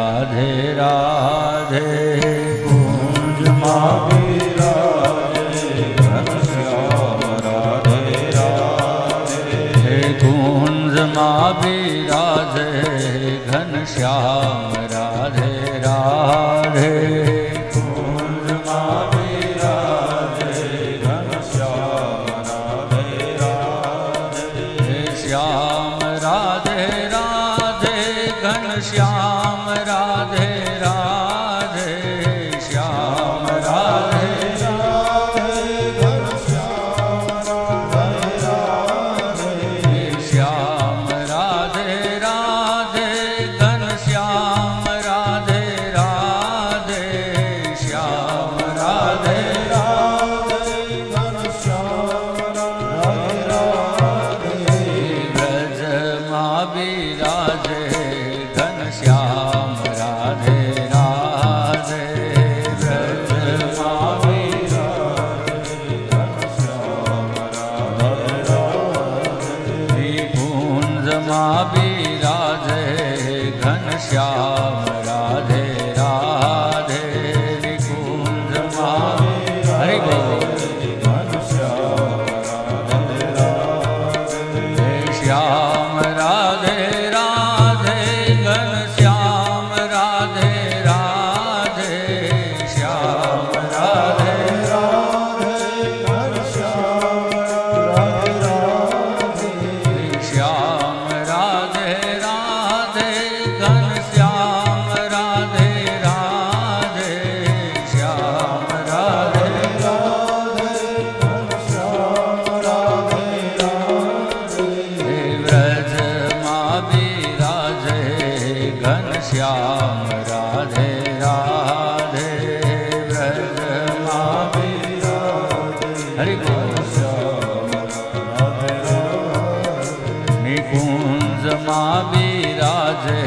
राधे राधे कुंज माँ विराजे घनश्याम राधे राधे कुंज माँ विराजे घनश्याम राधे राधे कुंज माँ विराजे घनश्याम राधे राधे श्याम राधे राधे घनश्याम राधे राधे श्याम राधे राधे घनश्याम राधे राधे श्याम राधे राधे घनश्याम राधे राधे श्याम राधे राधे घनश्याम राधे राधे ब्रज माँ विराजे घनश्याम राधे राधे ब्रज माँ विराजे घनश्याम राधे राधे कुंज माँ विराजे घनश्याम राधे राधे कुंज माँ हरि बोल घनश्याम राधे राधे श्याम राधे राधे घनश्याम राधे राधे श्याम राधे राधे घनश्याम राधे राधे श्याम राधे राधे घनश्याम राधे राधे श्याम राधे राधे घनश्याम राधे राधे ब्रज माँ विराजे घनश्याम राधे राधे ब्रज माँ विराजे हरि घनश्याम राधे राधे निकुंज माँ विराजे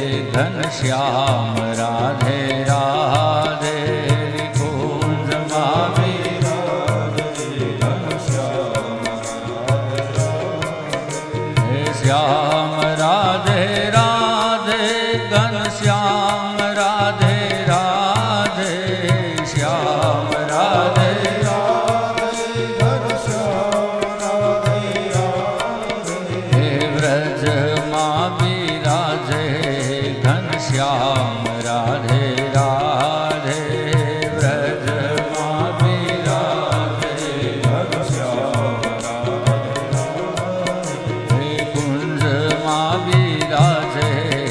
घनश्याम राधे राधे निकुंज माँ विराजे घनश्याम राधे राधे श्याम राधे राधे घनश्याम राधे राधे श्याम राधे राधे घनश्याम राधे राधे ब्रज माँ विराजे घनश्याम राधे राधे ब्रज माँ विराजे घनश्याम राधे राधे कुंज माँ विराजे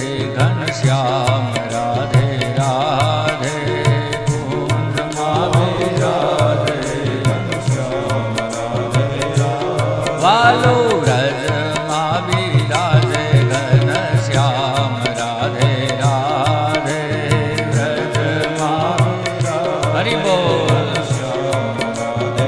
घनश्याम राधे राधे कुंज माँ विराजे घनश्याम राधे राधे बालो ब्रज माँ विराजे घनश्याम राधे राधे ब्रज माँ हरि बोल श्याम राधे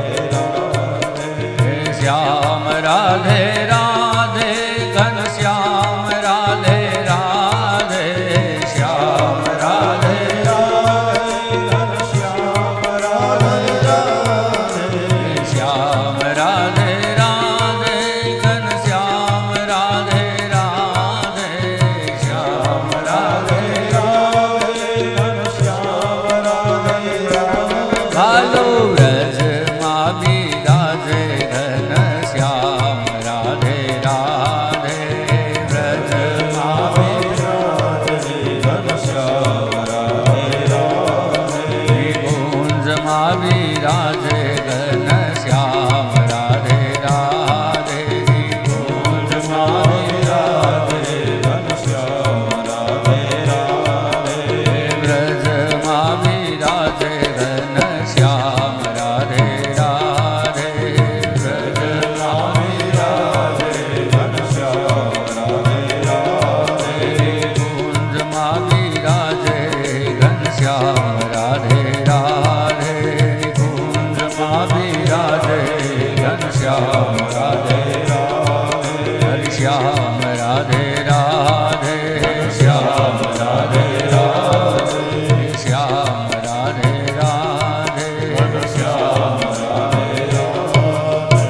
राधे श्याम राधे राधे घनश्याम राधे राधे श्याम राधे राधे घनश्याम राधे राधे श्याम राधे राधे घनश्याम राधे राधे श्याम राधे राधे घनश्याम राधे राधे भालो ब्रज माँ विराजे घनश्याम राधे राधे ब्रज माँ विराजे घनश्याम राधे राधे कुंज माँ विराजे घनश्याम राधे राधे कुंज माँ विराजे घनश्याम राधे राधे ब्रज माँ विराजे घनश्याम राधे राधे ब्रज माँ विराजे घनश्याम राधे राधे कुंज माँ विराजे घनश्याम राधे राधे कुंज माँ विराजे घनश्याम राधे राधे हरि श्याम राधे राधे श्याम राधे राधे श्याम राधे राधे घनश्याम राधे राधे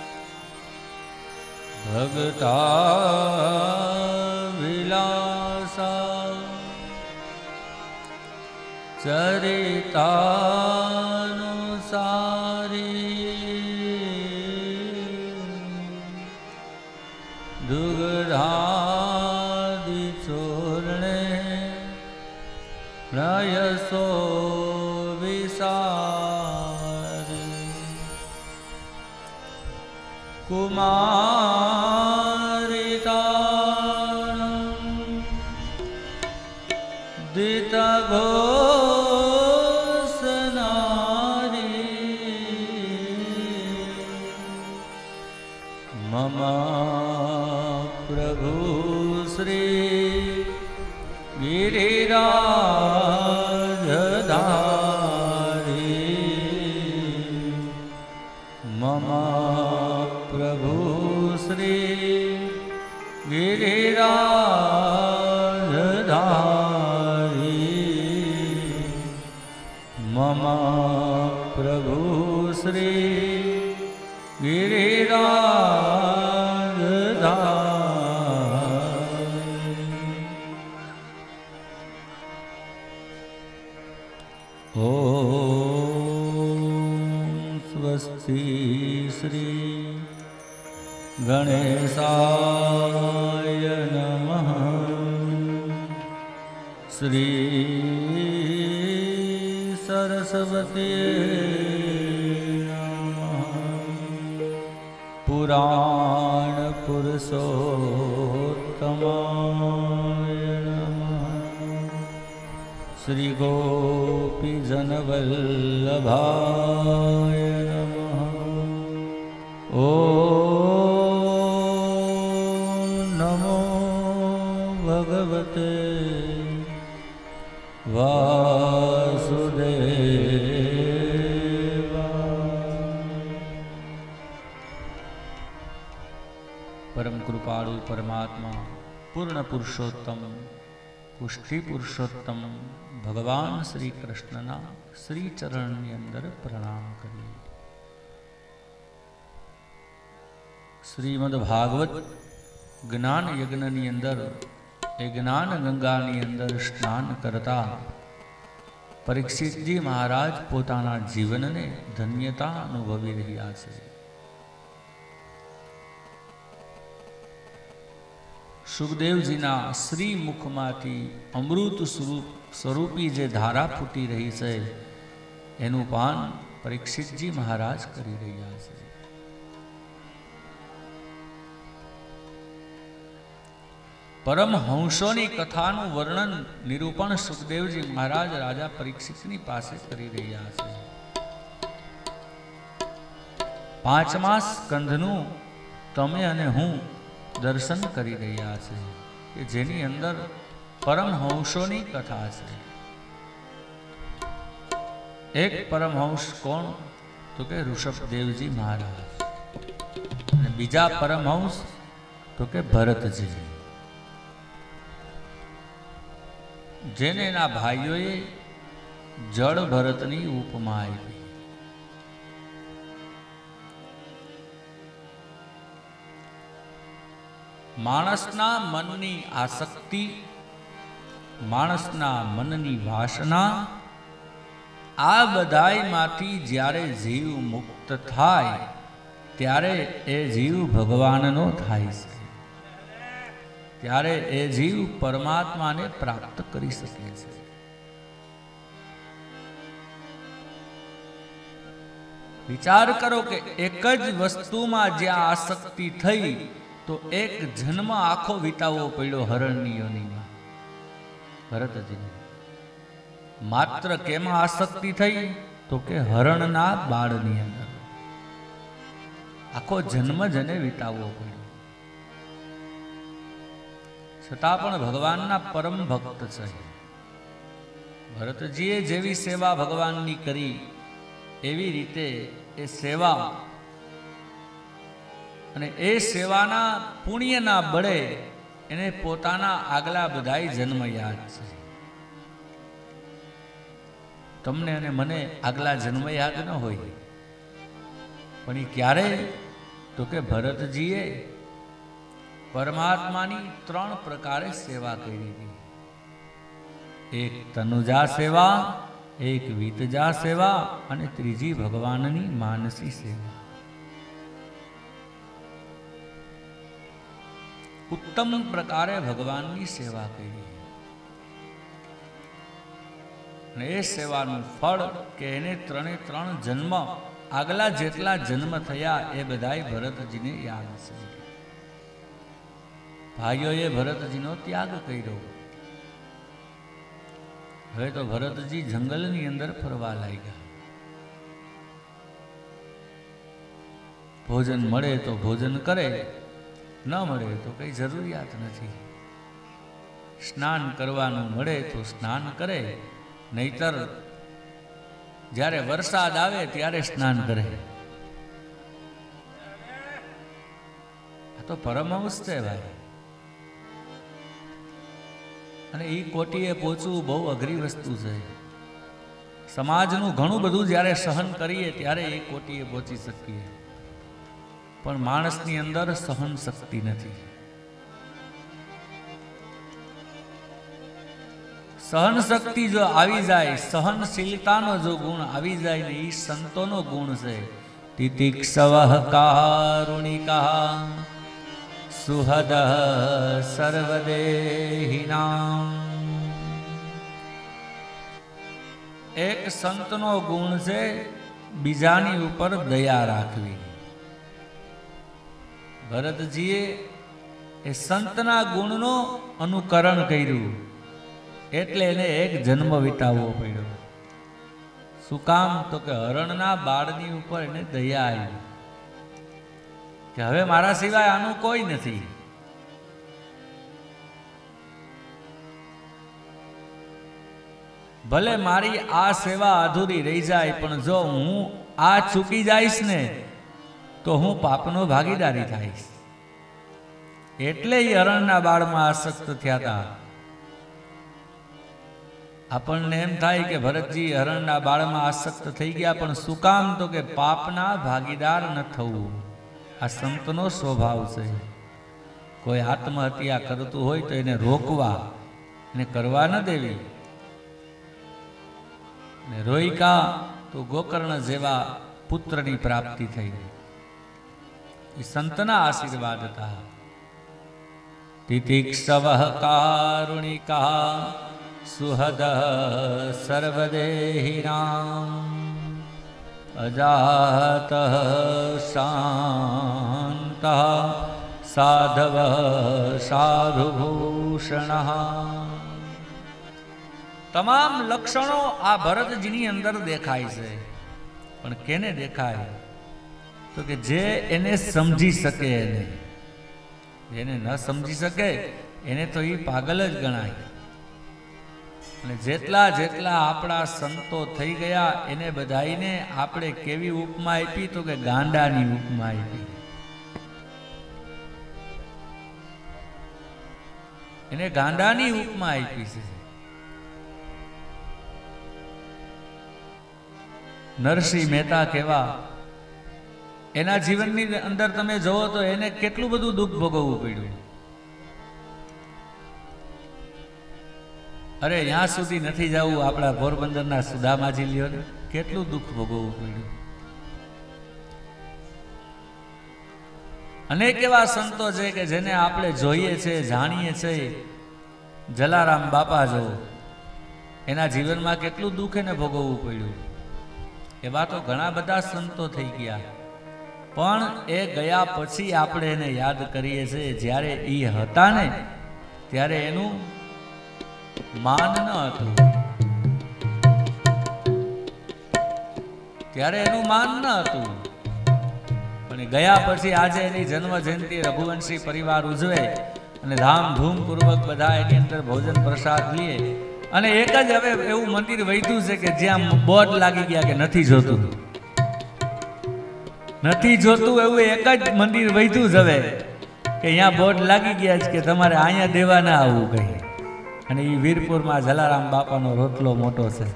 भगता विलास चरितानुसारी दुग्धादिचूर्णे प्रयसो विसारि कुमारितानं दितघोषनारी मम प्रभु श्री गिरिराजधारी मम प्रभु श्री गिरिराजधारी मम प्रभु श्री गिरिराजधारी। ओम स्वस्ति श्री गणेशाय नमः। श्री सरस्वती नमः। पुराण पुरुषोत्तमाय नमः। श्री गोपीजनवल्लभाय नमः। ओम नमो भगवते वासुदेवाय। परम कृपाळु परमात्मा पूर्ण पुरुषोत्तम पुष्टि पुरुषोत्तम भगवान श्री कृष्णना श्री चरणनी अंदर प्रणाम करिए। श्रीमद् भागवत ज्ञान यज्ञनी अंदर ए ज्ञान गंगानी अंदर स्नान करता परीक्षितजी महाराज पोताना जीवनने धन्यता अनुभवी રહ્યા છે। सुखदेवजीना श्री मुखमांथी अमृत स्वरूपी जे धारा फूटी रही है एनु पान परीक्षितजी महाराज करी રહ્યા છે। परमहंसोनी कथानु वर्णन निरूपण सुखदेवजी महाराज राजा परीक्षितनी पासे करी રહ્યા છે। પાંચમા સ્કંધનું તમે અને હું दर्शन करी રહ્યા છે કે જેની અંદર પરમહંસોની કથા છે। એક પરમહંસ કોણ તો કે ઋષભદેવજી મહારાજ અને બીજા પરમહંસ તો કે ભરતજી જેને એના ભાઈઓએ જળ ભરતની ઉપમા આપી। मानसना मननी आसक्ति मानसना मननी वासना आ बधाई माथी ज्यारे जीव मुक्त थाय त्यारे ए जीव भगवाननो थाय छे त्यारे ए जीव परमात्मा ने प्राप्त करी सके छे। विचार करो कि एक ज वस्तु में ज्यां आसक्ति थई तो एक जन्म आखो वीतावो पड्यो हरणनी योनिमां भरतजी मात्र केमां आसक्ति थई तो के हरणना बाळनी अंदर आखो जन्म जने वीतावो पड्यो छतां पण भगवानना परम भक्त छे। भरतजीए जेवी सेवा भगवाननी करी एवी रीते ए सेवा અને એ સેવાના પુણ્યના બળે એને પોતાના આગલા બધાય જન્મ યાદ છે। તમને અને મને આગલા જન્મ યાદ ન હોય પણ એ ક્યારે તો કે ભરતજીએ પરમાત્માની ત્રણ પ્રકારે સેવા કરી હતી। એક તનુજા સેવા, એક વિતજા સેવા અને ત્રીજી ભગવાનની માનસી સેવા. ઉત્તમ પ્રકારે ભગવાનની સેવા કરી અને એ સેવાનું ફળ કે એને 3 જન્મ આગલા જેટલા જન્મ થયા એ બધાય ભરતજીને યાદ છે. ભાઈઓએ ભરતજીનો ત્યાગ કર્યો. હવે તો ભરતજી જંગલની અંદર ફરવા લાગ્યા. ભોજન મળે તો ભોજન કરે, ન મળે તો કઈ જરૂરિયાત નથી. સ્નાન કરવાનું મળે તો સ્નાન કરે, નહીતર જ્યારે વરસાદ આવે ત્યારે સ્નાન કરે. આ તો પરમહંસ છે ભાઈ. અને એ કોટીએ પહોંચવું બહુ અઘરી વસ્તુ છે. સમાજનું ઘણું બધું જ્યારે સહન કરીએ ત્યારે એ કોટીએ પહોંચી શકીએ, પણ માણસની અંદર સહન શક્તિ નથી. સહન શક્તિ જો આવી જાય, સહનશીલતાનો જો ગુણ આવી જાય ને, એ સંતોનો ગુણ છે. તિતિક્ષવઃ કારુણિકા સુહદ સર્વદેહિનાં. એક સંતનો ગુણ છે બીજાની ઉપર દયા રાખવી. ભરતજીએ એ સંતના ગુણનો અનુકરણ કર્યું, એટલે એને એક જન્મ વિતાવવો પડ્યો. શું કામ? તો કે હરણના બાળની ઉપર એને દયા આવી કે હવે મારા સિવાય આનું કોઈ નથી. ભલે મારી આ સેવા અધૂરી રહી જાય, પણ જો હું આ ચૂકી જઈશ ને તો હું પાપનો ભાગીદારી થઈશ. એટલે એ હરણના બાળમાં આસક્ત થયા હતા. આપણને એમ થાય કે ભરતજી હરણના બાળમાં આસક્ત થઈ ગયા, પણ શું કામ? તો કે પાપના ભાગીદાર ન થવું આ સંતનો સ્વભાવ છે. કોઈ આત્મહત્યા કરતું હોય તો એને રોકવા, એને કરવા ન દેવી. ને રોઈકા તો ગોકર્ણ જેવા પુત્રની પ્રાપ્તિ થઈ. એ સંતના આશીર્વાદ હતા. તિતિક્ષવઃ કારુણિકા સુહદ સર્વદેહિનાં અજાત શાંત સાધવ સાધુભૂષણ. તમામ લક્ષણો આ ભરતજીની અંદર દેખાય છે, પણ કેને દેખાય? તો કે જે એને સમજી શકે. એને ન સમજી શકે એને તો એ પાગલ જ ગણાય. અને જેટલા જેટલા આપણા સંતો થઈ ગયા એને બધાઈને આપણે કેવી ઉપમા આપી? તો કે ગાંડાની ઉપમા આપી. એને ગાંડાની ઉપમા આપી છે. નરસિંહ મહેતા કેવા, એના જીવનની અંદર તમે જોવો તો એને કેટલું બધું દુઃખ ભોગવવું પડ્યું. અરે ત્યાં સુધી નથી જવું, આપણા પોરબંદરના સુદામાજી લ્યો ને, કેટલું દુઃખ ભોગવવું પડ્યું. અનેક એવા સંતો છે કે જેને આપણે જોઈએ છે, જાણીએ છીએ. જલારામ બાપા જો, એના જીવનમાં કેટલું દુઃખ એને ભોગવવું પડ્યું. એવા તો ઘણા બધા સંતો થઈ ગયા, પણ એ ગયા પછી આપણે એને યાદ કરીએ છીએ. જ્યારે એ હતા ને ત્યારે એનું માન ન હતું, ત્યારે એનું માન ન હતું. પણ ગયા પછી આજે એની જન્મ જયંતિ રઘુવંશી પરિવાર ઉજવે અને ધામધૂમ પૂર્વક બધા એની અંદર ભોજન પ્રસાદ લે. અને એક જ હવે એવું મંદિર વૈધું છે કે જ્યાં બોર્ડ લાગી ગયા કે નથી જોતું, નથી જોતું. એવું એક જ મંદિર વૈધું જ હવે કે અહીંયા બોર્ડ લાગી ગયા છે કે તમારે અહીંયા દેવા ના આવવું કઈ. અને એ વીરપુરમાં જલારામ બાપાનો રોટલો મોટો છે.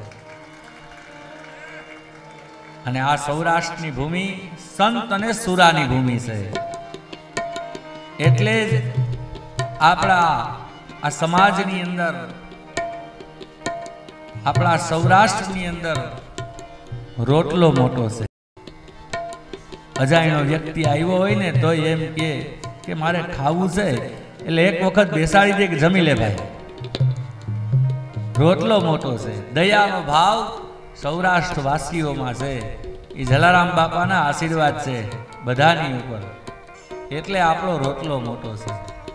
અને આ સૌરાષ્ટ્રની ભૂમિ સંત અને સુરાની ભૂમિ છે. એટલે જ આપણા આ સમાજની અંદર આપણા સૌરાષ્ટ્રની અંદર રોટલો મોટો છે. અજાણ્યો વ્યક્તિ આવ્યો હોય ને તો એમ કે મારે ખાવું છે, એટલે એક વખત બેસાડી દે કે જમી લે ભાઈ. રોટલો મોટો છે. દયાનો ભાવ સૌરાષ્ટ્ર વાસીઓમાં છે. એ જલારામ બાપાના આશીર્વાદ છે બધાની ઉપર, એટલે આપણો રોટલો મોટો છે.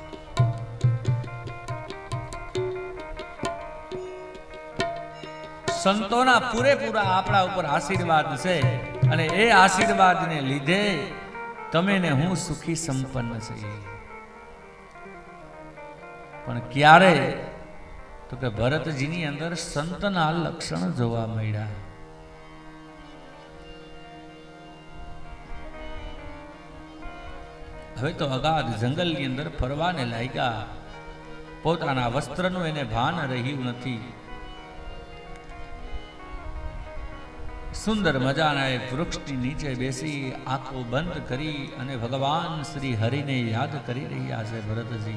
સંતોના પૂરેપૂરા આપણા ઉપર આશીર્વાદ છે, અને એ આશીર્વાદને લીધે તમે ને હું સુખી સંપન્ન છીએ. પણ ક્યારે? તો કે ભરતજીની અંદર સંતના લક્ષણ જોવા મળ્યા. હવે તો અગાધ જંગલની અંદર ફરવાને લાગ્યા. પોતાના વસ્ત્રનું એને ભાન રહ્યું નથી. સુંદર મજાના એક વૃક્ષની નીચે બેસી આંખો બંધ કરી અને ભગવાન શ્રી હરિને યાદ કરી રહ્યા છે ભરતજી.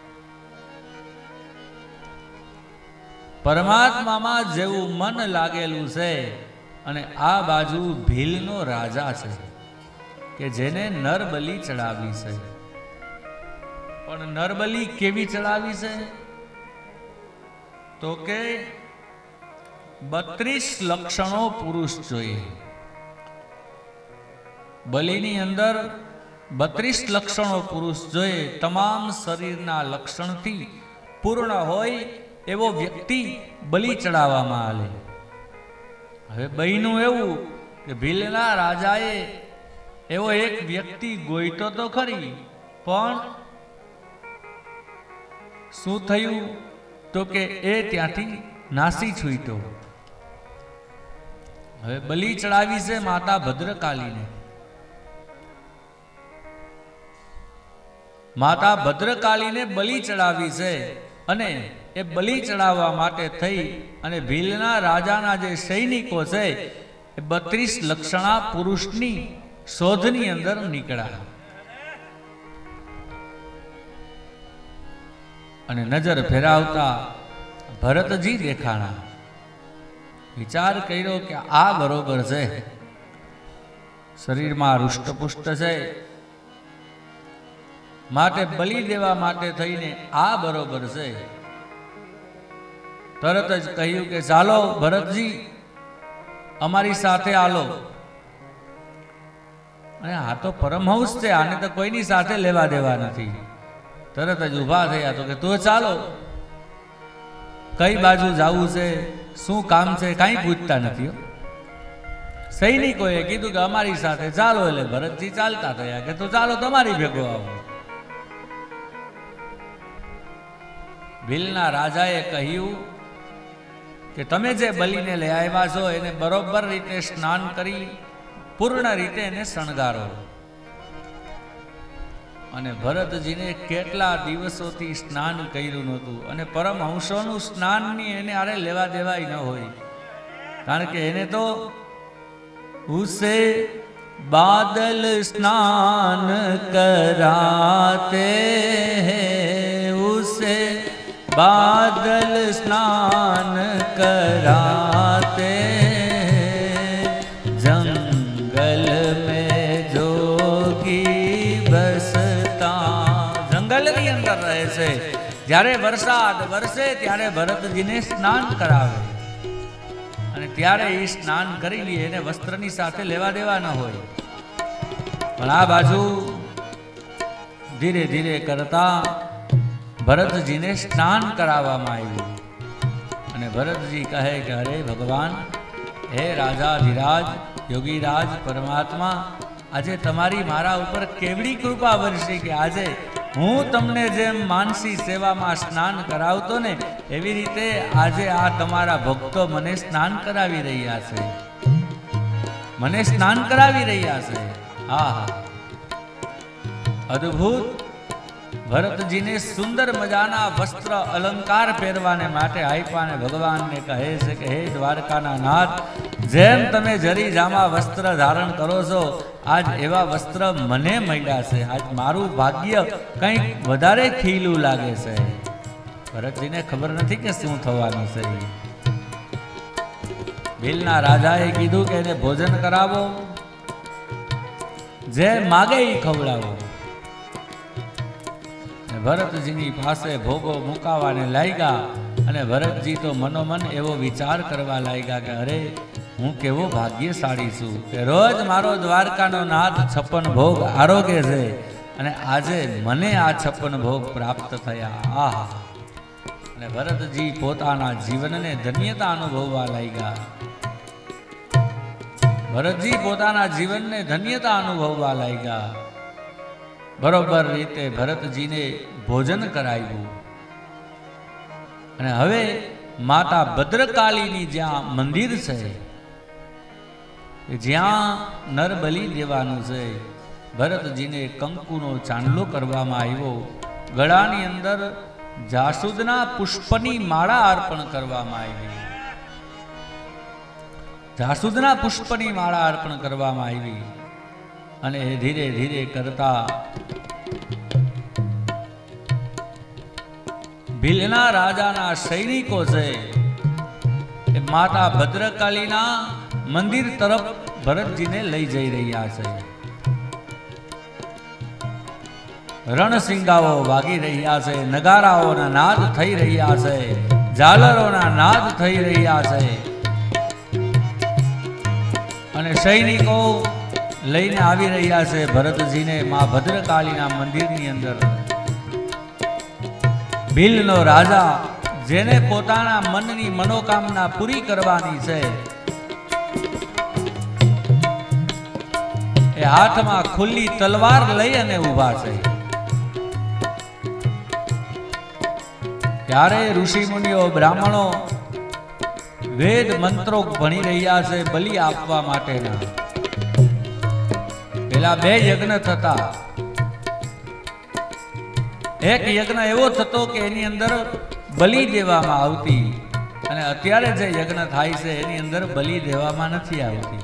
પરમાત્મામાં જેવું મન લાગેલું છે, અને આ બાજુ ભીલનો રાજા છે કે જેને નરબલી ચડાવી છે. પણ નરબલી કેવી ચડાવી છે? તો કે 32 લક્ષણો પુરુષ જોઈએ. બલિની અંદર 32 લક્ષણો પુરુષ જોઈએ. તમામ શરીરના લક્ષણથી પૂર્ણ હોય એવો વ્યક્તિ બલિ ચડાવવામાં આવે. હવે બહેનું એવું કે ભીલના રાજાએ એવો એક વ્યક્તિ ગોઈતો તો ખરી, પણ શું થયું? તો કે એ ત્યાંથી નાસી છૂટ્યો. હવે બલિ ચડાવી છે માતા ભદ્રકાલીને. માતા ભદ્રકાલીને બલિ ચડાવી છે, અને એ બલિ ચડાવવા માટે થઈ અને ભીલના રાજાના જે સૈનિકો છે એ 32 લક્ષણા પુરુષની શોધની અંદર નીકળ્યા. અને નજર ફેરાવતા ભરતજી દેખાણા. વિચાર કર્યો કે આ બરોબર છે, શરીરમાં હૃષ્ટપુષ્ટ છે, માટે બલિ દેવા માટે થઈને આ બરોબર છે. તરત જ કહ્યું કે ચાલો ભરતજી, અમારી સાથે આલો. અને આ તો પરમહંસ છે, આને તો કોઈની સાથે લેવા દેવા નથી. તરત જ ઊભા થયા. તો કે તું ચાલો, કઈ બાજુ જવું છે, શું કામ છે, કાંઈ પૂછતા નથી. સૈનિકોએ કીધું કે અમારી સાથે ચાલો. એટલે ભરતજી ચાલતા થયા કે તો ચાલો તમારી ભેગો આવો. ભીલના રાજાએ કહ્યું કે તમે જે બલિને લઈ આવ્યા છો એને બરોબર રીતે સ્નાન કરી પૂર્ણ રીતે એને શણગારો. અને ભરતજીને કેટલા દિવસોથી સ્નાન કર્યું નહોતું, અને પરમહંસોનું સ્નાનની એને આરે લેવા દેવાય ન હોય, કારણ કે એને તો ઉસે બાદલ સ્નાન કરાતે હૈ, ઉસે बादल स्नान कराते, जंगल में जोगी बसता. જંગલની અંદર રહે છે. જ્યારે વરસાદ વરસે ત્યારે ભરતજીને સ્નાન કરાવે, અને ત્યારે એ સ્નાન કરી લે. એને વસ્ત્રની સાથે લેવા દેવા ન હોય. પણ આ બાજુ ધીરે ધીરે કરતા ભરતજીને સ્નાન કરાવવામાં આવ્યું. અને ભરતજી કહે કે અરે ભગવાન, હે રાજાધિરાજ, યોગીરાજ, પરમાત્મા, આજે તમારી મારા ઉપર કેવડી કૃપા વરસી કે આજે હું તમને જેમ માનસી સેવામાં સ્નાન કરાવતો ને, એવી રીતે આજે આ તમારા ભક્તો મને સ્નાન કરાવી રહ્યા છે. મને સ્નાન કરાવી રહ્યા છે. હા, અદ્ભુત. ભરતજીને સુંદર મજાના વસ્ત્ર અલંકાર પહેરવાને માટે આપ્યા. ભગવાનને કહે છે કે હે દ્વારકાના નાથ, જેમ તમે જરી જામા વસ્ત્ર ધારણ કરો છો, આજ એવા વસ્ત્ર મને મળ્યા છે. આજ મારું ભાગ્ય કંઈક વધારે ખીલું લાગે છે. ભરતજીને ખબર નથી કે શું થવાનું છે. ભીલના રાજાએ કીધું કે એને ભોજન કરાવો, જે માગે એ ખવડાવો. ભરતજીની પાસે ભોગો મુકાવાને લાગ્યા અને ભરતજી તો મનોમન એવો વિચાર કરવા લાગ્યા કે અરે હું કેવો ભાગ્યશાળી છું કે રોજ મારો દ્વારકાનો નાથ 56 ભોગ આરોગે છે અને આજે મને આ 56 ભોગ પ્રાપ્ત થયા. આહા! અને ભરતજી પોતાના જીવનને ધન્યતા અનુભવવા લાગ્યા. ભરતજી પોતાના જીવનને ધન્યતા અનુભવવા લાગ્યા. બરોબર રીતે ભરતજીને ભોજન કરાવ્યું અને હવે માતા ભદ્રકાલીની જ્યાં મંદિર છે, જ્યાં નરબલી દેવાનું છે, ભરતજીને કંકુનો ચાંદલો કરવામાં આવ્યો. ગળાની અંદર જાસૂદના પુષ્પની માળા અર્પણ કરવામાં આવી. જાસૂદના પુષ્પની માળા અર્પણ કરવામાં આવી અને ધીરે ધીરે કરતા ભીલના રાજાના સૈનિકો છે એ માતા ભદ્રકાલીના મંદિર તરફ ભરતજીને લઈ જઈ રહ્યા છે. રણસિંગાઓ વાગી રહ્યા છે, નગારાઓના નાદ થઈ રહ્યા છે, ઝાલરોના નાદ થઈ રહ્યા છે અને સૈનિકો લઈને આવી રહ્યા છે ભરતજીને મા ભદ્રકાલીના મંદિરની અંદર. ભીલનો રાજા જેને પોતાના મનની મનોકામના પૂરી કરવાની છે એ હાથમાં ખુલ્લી તલવાર લઈ અને ઊભા છે. ત્યારે ઋષિ મુનિઓ બ્રાહ્મણો વેદ મંત્રો ભણી રહ્યા છે બલિ આપવા માટેના. પેલા 2 યજ્ઞ થતા. એક યજ્ઞ એવો થતો કે એની અંદર બલિ દેવામાં આવતી અને અત્યારે જે યજ્ઞ થાય છે એની અંદર બલિ દેવામાં નથી આવતી.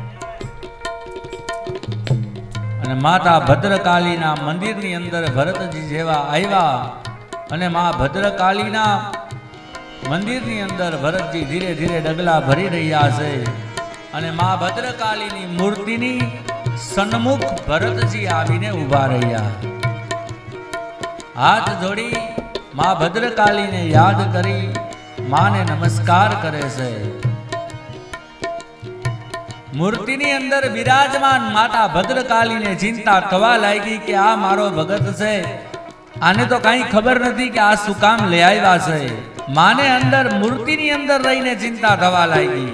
અને માતા ભદ્રકાલીના મંદિરની અંદર ભરતજી જેવા આવ્યા અને મા ભદ્રકાલીના મંદિરની અંદર ભરતજી ધીરે ધીરે ડગલા ભરી રહ્યા છે અને મા ભદ્રકાલીની મૂર્તિની સન્મુખ ભરતજી આવીને ઊભા રહ્યા. હાથ જોડી મા ભદ્રકાલીને યાદ કરી માને નમસ્કાર કરે છે. મૂર્તિની અંદર બિરાજમાન માતા ભદ્રકાલીને ચિંતા થવા લાગી કે આ મારો ભગત છે, આને તો કઈ ખબર નથી કે આ શું કામ લઈ આવ્યા છે. માને અંદર મૂર્તિની અંદર રહીને ચિંતા થવા લાગી.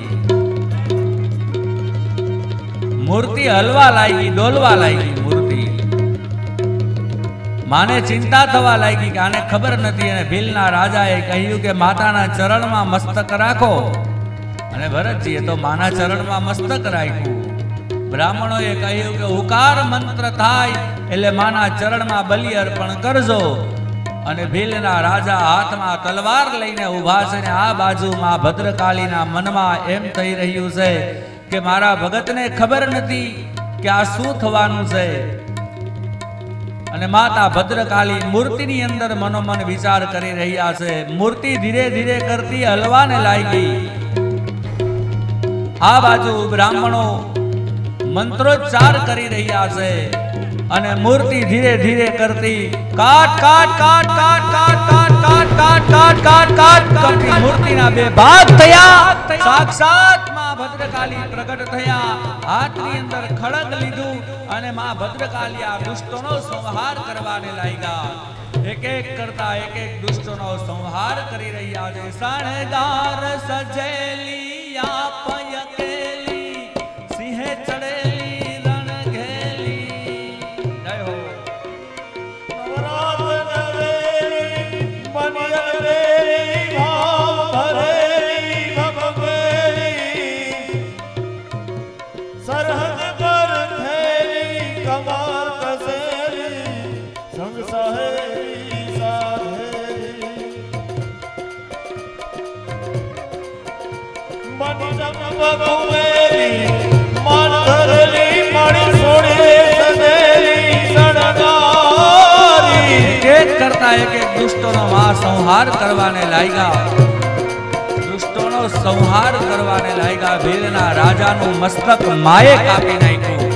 મૂર્તિ હલવા લાગી, ડોલવા લાગી. મૂર્તિ માને ચિંતા થવા લાગી કે આને ખબર નથી. અને ભીલના રાજાએ કહ્યું કે માતાના ચરણમાં મસ્તક રાખો. અને ભરતજીએ તો માના ચરણમાં મસ્તક રાખ્યું. બ્રાહ્મણોએ કહ્યું કે ઉકાર મંત્ર થાય એટલે માના ચરણમાં બલિ અર્પણ કરજો. અને ભીલના રાજા હાથમાં તલવાર લઈને ઊભા છે ને આ બાજુમાં ભદ્રકાલીના મનમાં એમ થઈ રહ્યું છે કે મારા ભગતને ખબર નથી કે આ શું થવાનું છે. અને માતા ભદ્રકાલી મૂર્તિની અંદર મનોમન વિચાર કરી રહ્યા છે. મૂર્તિ ધીરે ધીરે કરતી હલવાને લાગી. આ બાજુ બ્રાહ્મણો મંત્રોચ્ચાર કરી રહ્યા છે અને મૂર્તિ ધીરે ધીરે કરતી કાટ કાટ કાટ કાટ કાટ કાટ કાટ કાટ કાટ કાટ કરતી મૂર્તિના 2 ભાગ થયા. સાક્ષાત માં ભદ્રકાલી પ્રગટ થયા. હાથની અંદર ખડગ લીધું અને માં ભદ્રકાલી આ દુષ્ટોનો સંહાર કરવાને લાગ્યા. એક એક કરતા એક એક દુષ્ટોનો સંહાર કરી રહ્યા છે. શણગાર સજેલી આપય કેલી સિંહે ચડેલી રણ ઘેલી. જય હો. નવરાત નવેલી બનિયલ વેલી ભાવ ભરેલી ભગવેલી સરહદ પર થેલી કમર કસેલી સંગ સહેલી સાધેલી બની જમ ભગવેલી મન ધરેલી મણી છોડી સદેલી સણગારી. એક કરતા એક એક દુષ્ટોનો સંહાર કરવાને લાગ્યા. દુષ્ટોનો संहार करवाने लाग्या। वीरना राजाનું મસ્તક માએ કાપી નાખ્યું।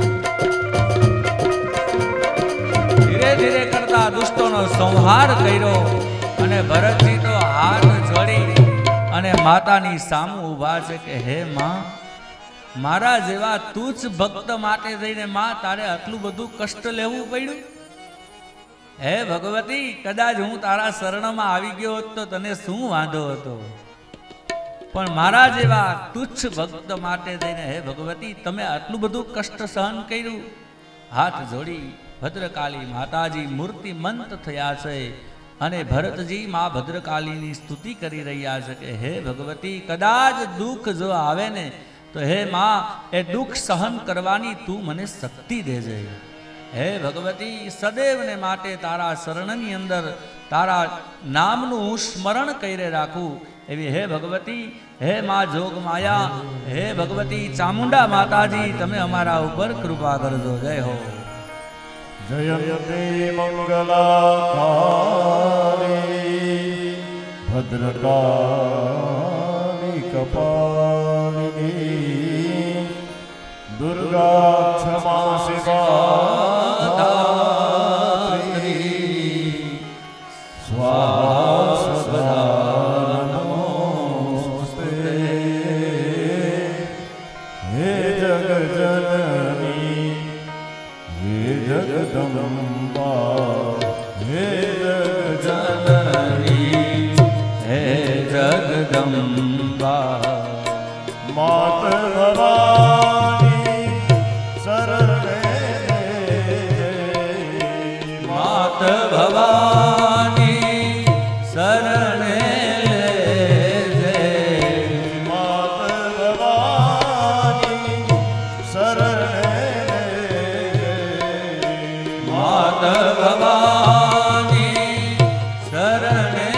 ધીરે ધીરે કરતા દુષ્ટોનો સંહાર કર્યો અને ભરતજી તો હાથ જોડી અને માતાની સામું ઊભા છે કે હે માં, મારા જેવા તુચ્છ ભક્ત માટે થઈને માં તારે આટલું બધું કષ્ટ લેવું પડ્યું? હે ભગવતી, કદાચ હું તારા શરણમાં આવી ગયો હોત તો તને શું વાંધો હતો, પણ મારા જેવા તુચ્છ ભક્ત માટે થઈને હે ભગવતી તમે આટલું બધું કષ્ટ સહન કર્યું? હાથ જોડી ભદ્રકાળી માતાજી મૂર્તિમંત થયા છે અને ભરતજી માં ભદ્રકાળીની સ્તુતિ કરી રહ્યા છે કે હે ભગવતી, કદાચ દુઃખ જો આવે ને તો હે માં એ દુઃખ સહન કરવાની તું મને શક્તિ દેજે। હે ભગવતી, સદૈવને માટે તારા શરણની અંદર તારા નામનું હું સ્મરણ કરી રાખું એવી હે ભગવતી, હે માં જોગ માયા, હે ભગવતી ચામુંડા માતાજી તમે અમારા ઉપર કૃપા કરજો। જય હો। जयते मंगलाकाली भद्रकाली कपालिनी दुर्गा क्षमा शिवा धात्री स्वाहा सदा नमोस्ते। हे जगजननी हे जगदम्बा हे जगजननी हे जगदम्बा मात भवानी शरणे मात भवानी शरणे मात भवानी शरणे मात भवानी शरणे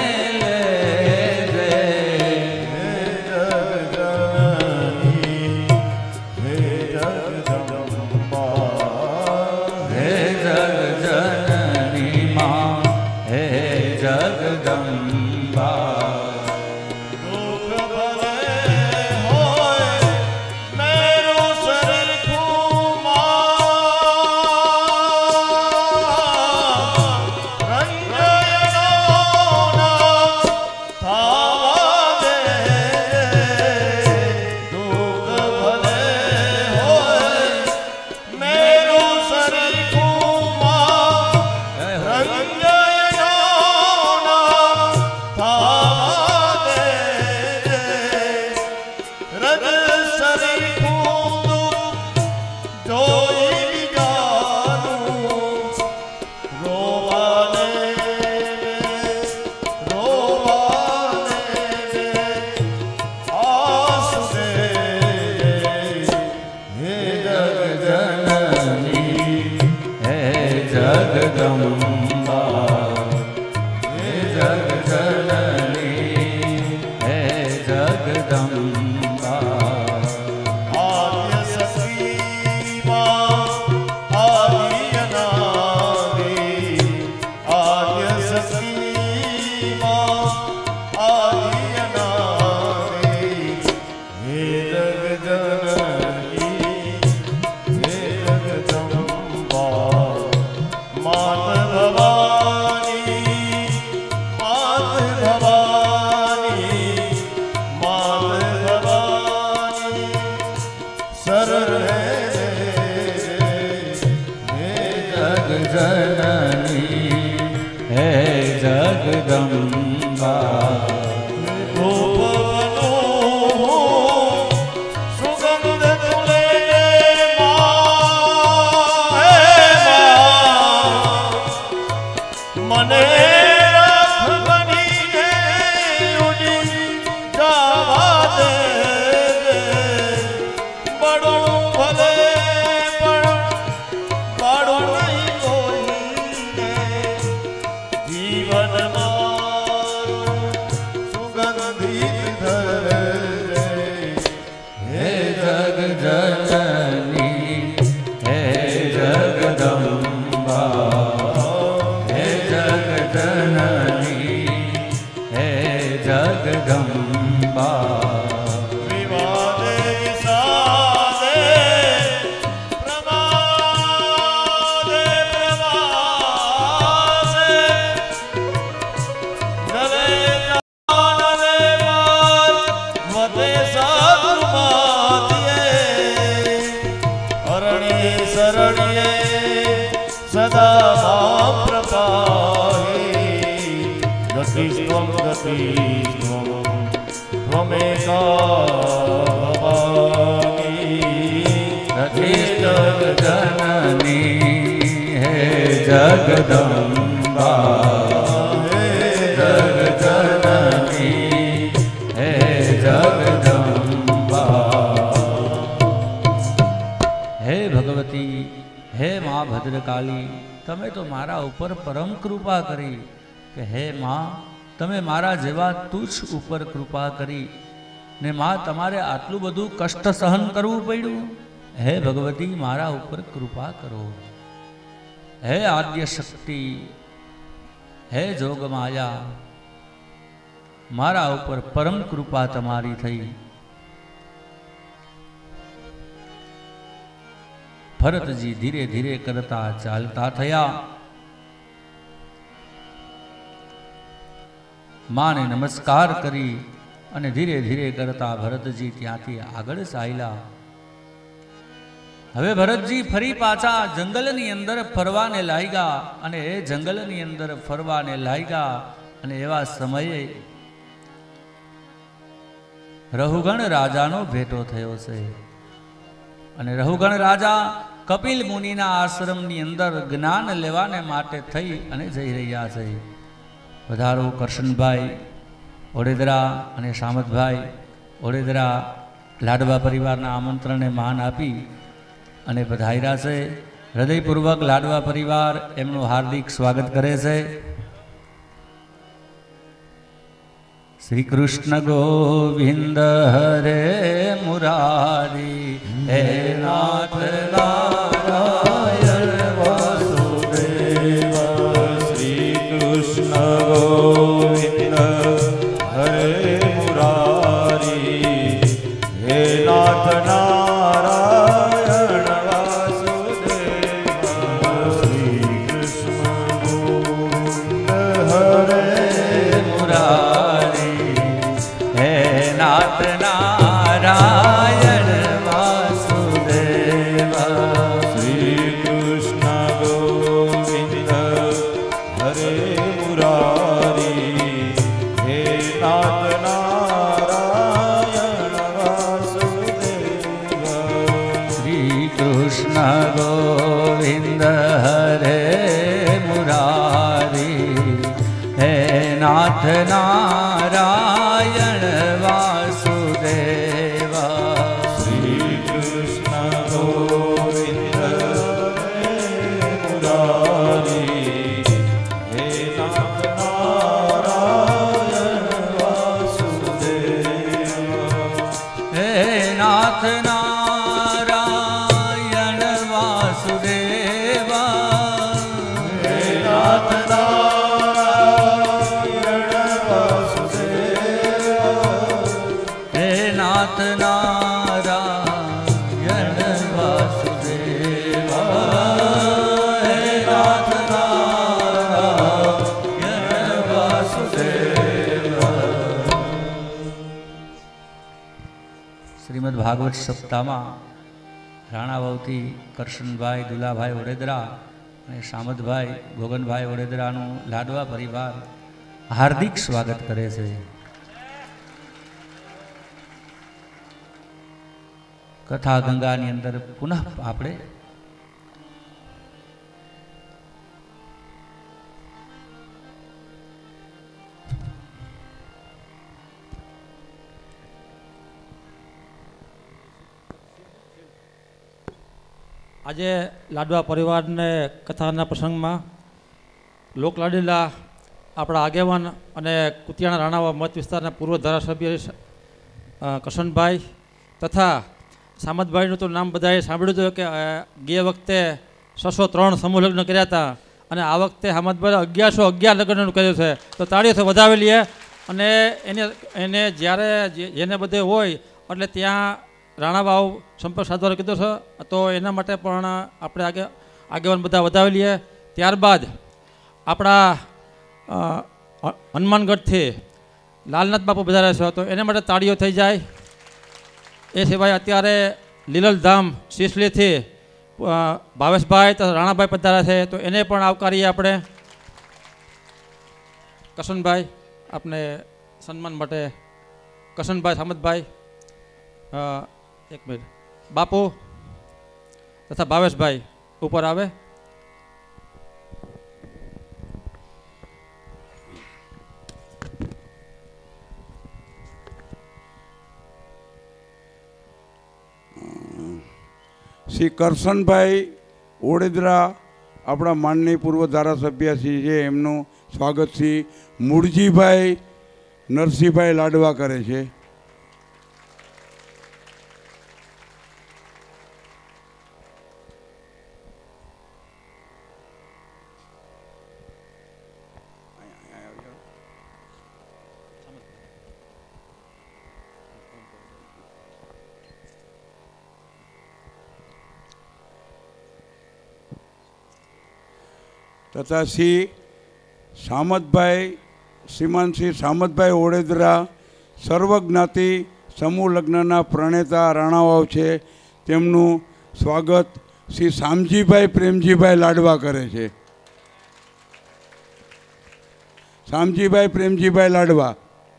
જગદંબા વિવાદે વિષાદે પ્રમાદે પ્રવાસે નવે જાનવે માર વદે સાધુમાતિએ અરણ્યે શરણ્યે સદા મામ પ્રપાહે ગતિસ્ત્વં ગતિસ્ત્વં ત્વમેકા જનની હે જગદંબા હે જગજનની હે જગદંબા હે ભગવતી હે મા ભદ્રકાલી તમે તો મારા ઉપર પરમ કૃપા કરી કે હે મા તમે મારા જેવા તુચ્છ ઉપર કૃપા કરી ને મા તમારે આટલું બધું કષ્ટ સહન કરવું પડ્યું હે ભગવતી મારા ઉપર કૃપા કરો હે આદ્ય શક્તિ હે જોગમાયા મારા ઉપર પરમ કૃપા તમારી થઈ ભરતજી ધીરે ધીરે કરતા ચાલતા થયા માને નમસ્કાર કરી અને ધીરે ધીરે કરતા ભરતજી ત્યાંથી આગળ ચાલ્યા હવે ભરતજી ફરી પાછા જંગલની અંદર ફરવાને લાગ્યા અને એ જંગલની અંદર ફરવાને લાગ્યા અને એવા સમયે રહુગણ રાજાનો ભેટો થયો છે અને રહુગણ રાજા કપિલ મુનિના આશ્રમની અંદર જ્ઞાન લેવાને માટે થઈ અને જઈ રહ્યા છે પધારો કરશનભાઈ ઓડેદરા અને સામતભાઈ ઓડેદરા લાડવા પરિવારના આમંત્રણને માન આપી અને પધાર્યા છે હૃદયપૂર્વક લાડવા પરિવાર એમનું હાર્દિક સ્વાગત કરે છે શ્રી કૃષ્ણ ગોવિંદ હરે મુરારી હે નાથ નારાયણ વાસુદેવ શ્રી કૃષ્ણ ગોવિંદ હરે મુરારી હે નાથ નારાયણ વાસુદેવ શ્રી કૃષ્ણ ગોવિંદ હરે મુરારી હે નાથ નારાયણ વાસુદેવ શ્રી કૃષ્ણ ગોવિંદ હરે મુરારી હે નાથ નારાયણ વાસુદેવ શ્રી કૃષ્ણ ગોવિંદ હરે મુરારી હે નાથ નારાયણ વાસુદેવ શ્રી કૃષ્ણ ગોવિંદ હરે મુરારી હે નાથ નારાયણ વાસુદેવ હે નાથ નારાયણ વાસુદેવ હે નાથ નારાયણ વાસુદેવ હે નાથ નારાયણ વાસુદેવ હે નાથ નારાયણ વાસુદેવ શ્રીમદ ભાગવત સપ્તાહમાં રાણાવાવથી કરશનભાઈ દુલાભાઈ ઓડેદરા અને સામતભાઈ ગોગનભાઈ ઓડેદરાનું લાડવા પરિવાર હાર્દિક સ્વાગત કરે છે કથા ગંગાની અંદર પુનઃ આપણે આજે લાડવા પરિવારને કથાના પ્રસંગમાં લોકલાડીલા આપણા આગેવાન અને કુતિયાણા રાણાવા મત વિસ્તારના પૂર્વ ધારાસભ્ય કરશનભાઈ તથા સામતભાઈનું તો નામ બધાએ સાંભળ્યું હતું કે ગયા વખતે 603 સમૂહ લગ્ન કર્યા હતા અને આ વખતે સામતભાઈ 1111 લગ્નનું કર્યું છે, તો તાળીઓથી વધાવી લઈએ અને એને જ્યારે જેને બધે હોય એટલે ત્યાં રાણાવાવ સંપર્ક સાધવાનો કીધો છે, તો એના માટે પણ આપણે આગેવાન બધા વધાવી લઈએ. ત્યારબાદ આપણા હનુમાનગઢથી લાલનાથ બાપુ વધારે છે, તો એના માટે તાળીઓ થઈ જાય. એ સિવાય અત્યારે લીલલધામ સિસલીથી ભાવેશભાઈ તથા રાણાભાઈ પધાર્યા છે, તો એને પણ આવકારીએ આપણે. કશનભાઈ આપને સન્માન માટે કશનભાઈ સામતભાઈ, એક મિનિટ, બાપુ તથા ભાવેશભાઈ ઉપર આવે. શ્રી કરશનભાઈ ઓડેદરા આપણા માનનીય પૂર્વ ધારાસભ્ય શ્રી છે, એમનું સ્વાગત શ્રી મૂળજીભાઈ નરસિંહભાઈ લાડવા કરે છે. તથા શ્રી સામતભાઈ શ્રીમાન શ્રી સામતભાઈ ઓડેદરા સર્વજ્ઞાતિ સમૂહ લગ્નના પ્રણેતા રાણાવાવ છે, તેમનું સ્વાગત શ્રી શામજીભાઈ પ્રેમજીભાઈ લાડવા કરે છે. શામજીભાઈ પ્રેમજીભાઈ લાડવા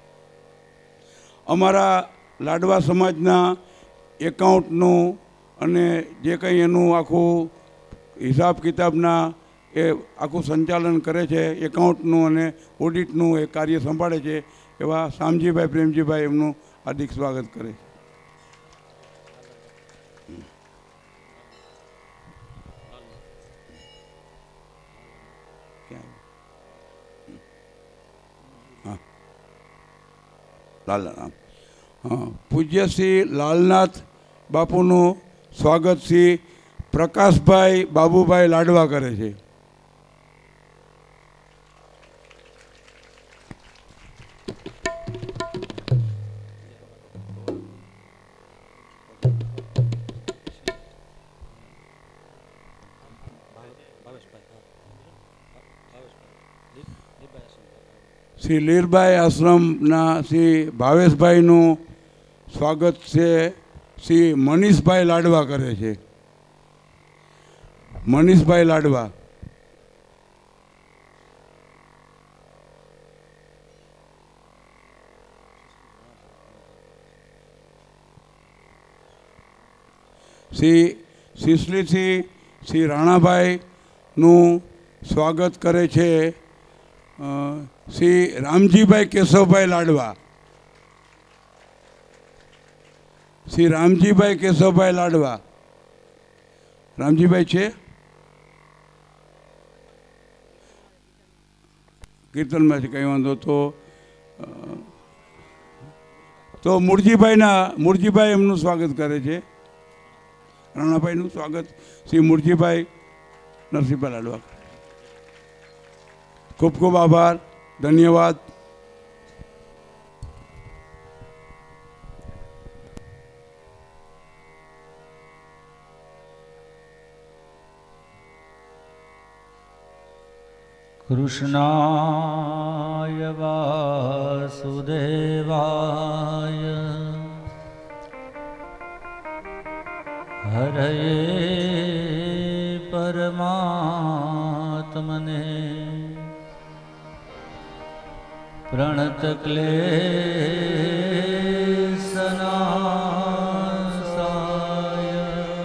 અમારા લાડવા સમાજના એકાઉન્ટનું અને જે કંઈ એનું આખું હિસાબ કિતાબના એ આખું સંચાલન કરે છે, એકાઉન્ટનું અને ઓડિટનું એ કાર્ય સંભાળે છે, એવા શામજીભાઈ પ્રેમજીભાઈ એમનું હાર્દિક સ્વાગત કરે છે. પૂજ્ય શ્રી લાલનાથ બાપુનું સ્વાગત શ્રી પ્રકાશભાઈ બાબુભાઈ લાડવા કરે છે. શ્રી લીરબાઈ આશ્રમના શ્રી ભાવેશભાઈનું સ્વાગત છે, શ્રી મનીષભાઈ લાડવા કરે છે. મનીષભાઈ લાડવા. શ્રી સિસલીથી શ્રી રાણાભાઈનું સ્વાગત કરે છે શ્રી રામજીભાઈ કેશવભાઈ લાડવા. શ્રી રામજીભાઈ કેશવભાઈ લાડવા. રામજીભાઈ છે કીર્તનમાં છે, કંઈ વાંધો. તો મૂળજીભાઈ એમનું સ્વાગત કરે છે. રાણાભાઈનું સ્વાગત શ્રી મૂળજીભાઈ નરસિંહભાઈ લાડવા. ખૂબ ખૂબ આભાર, ધન્યવાદ. કૃષ્ણાય વાસુદેવાય હરયે પરમાત્મને પ્રણતક્લેશનાશાય